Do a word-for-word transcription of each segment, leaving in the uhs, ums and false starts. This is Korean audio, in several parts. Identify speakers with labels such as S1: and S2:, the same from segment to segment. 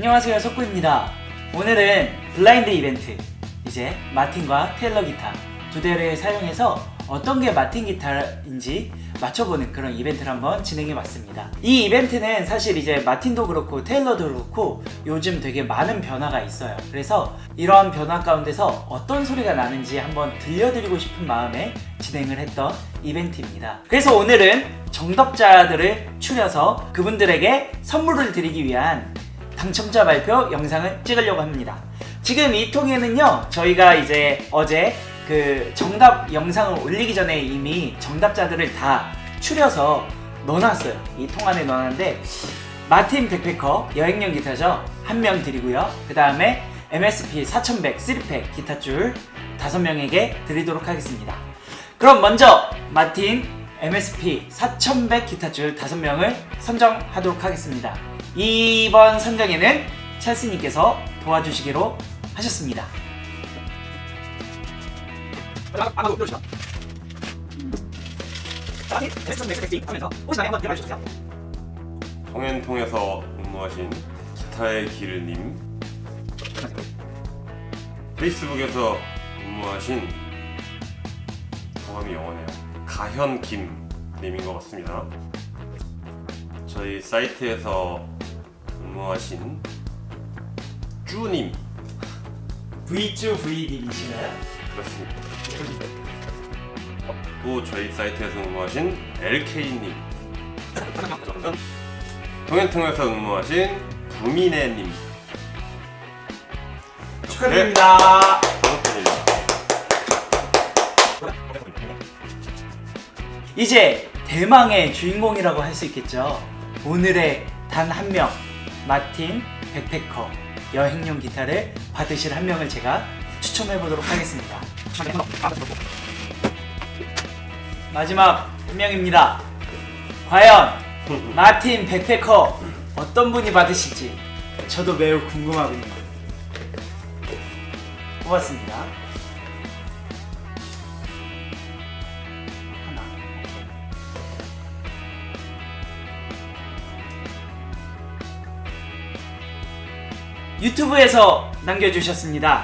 S1: 안녕하세요, 석구입니다. 오늘은 블라인드 이벤트, 이제 마틴과 테일러 기타 두 대를 사용해서 어떤 게 마틴 기타인지 맞춰보는 그런 이벤트를 한번 진행해봤습니다. 이 이벤트는 사실 이제 마틴도 그렇고 테일러도 그렇고 요즘 되게 많은 변화가 있어요. 그래서 이러한 변화 가운데서 어떤 소리가 나는지 한번 들려드리고 싶은 마음에 진행을 했던 이벤트입니다. 그래서 오늘은 정답자들을 추려서 그분들에게 선물을 드리기 위한 당첨자 발표 영상을 찍으려고 합니다. 지금 이 통에는요, 저희가 이제 어제 그 정답 영상을 올리기 전에 이미 정답자들을 다 추려서 넣어놨어요. 이 통 안에 넣어놨는데 마틴 백패커 여행용 기타죠, 한 명 드리고요. 그 다음에 엠에스피 사천백 쓰리 팩 기타줄 다섯 명에게 드리도록 하겠습니다. 그럼 먼저 마틴 엠에스피 사천백 기타줄 다섯 명을 선정하도록 하겠습니다. 이번 선정에는 찰스님께서 도와주시기로 하셨습니다.
S2: 통엔통에서 근무하신 기타의 길님, 페이스북에서 근무하신, 성함이 영어네요, 가현김 님인 것 같습니다. 저희 사이트에서 근무하신 쭈님,
S1: 브이쭈 브이님이시나요?
S2: 그렇습니다. 또 저희 사이트에서 근무하신 엘케이님, 통엔통에서 근무하신 부미네님
S1: 축하드립니다. 이제 대망의 주인공이라고 할 수 있겠죠. 오늘의 단 한 명, 마틴 백패커 여행용 기타를 받으실 한 명을 제가 추첨해 보도록 하겠습니다. 마지막 한 명입니다. 과연 마틴 백패커 어떤 분이 받으실지 저도 매우 궁금하군요. 뽑았습니다. 하나. 유튜브에서 남겨주셨습니다.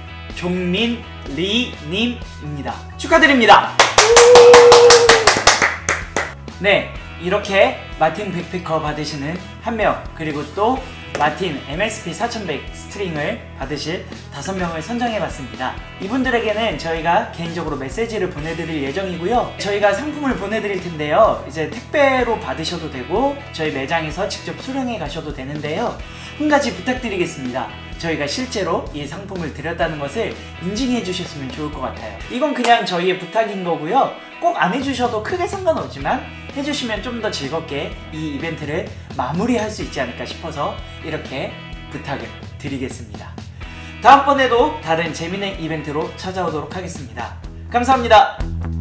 S1: 종민리님입니다. 축하드립니다. 네, 이렇게 마틴 백패커 받으시는 한 명, 그리고 또 마틴 엠에스피 사천백 스트링을 받으실 다섯 명을 선정해봤습니다. 이분들에게는 저희가 개인적으로 메시지를 보내드릴 예정이고요. 저희가 상품을 보내드릴 텐데요, 이제 택배로 받으셔도 되고 저희 매장에서 직접 수령해 가셔도 되는데요, 한 가지 부탁드리겠습니다. 저희가 실제로 이 상품을 드렸다는 것을 인증해 주셨으면 좋을 것 같아요. 이건 그냥 저희의 부탁인 거고요. 꼭 안 해주셔도 크게 상관없지만 해주시면 좀 더 즐겁게 이 이벤트를 마무리할 수 있지 않을까 싶어서 이렇게 부탁을 드리겠습니다. 다음번에도 다른 재미있는 이벤트로 찾아오도록 하겠습니다. 감사합니다.